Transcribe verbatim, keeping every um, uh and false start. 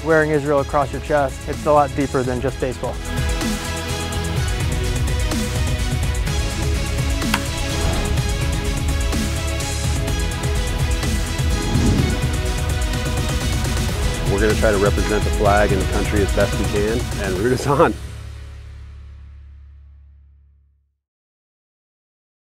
wearing Israel across your chest. It's a lot deeper than just baseball. We're going to try to represent the flag and the country as best we can and root us on.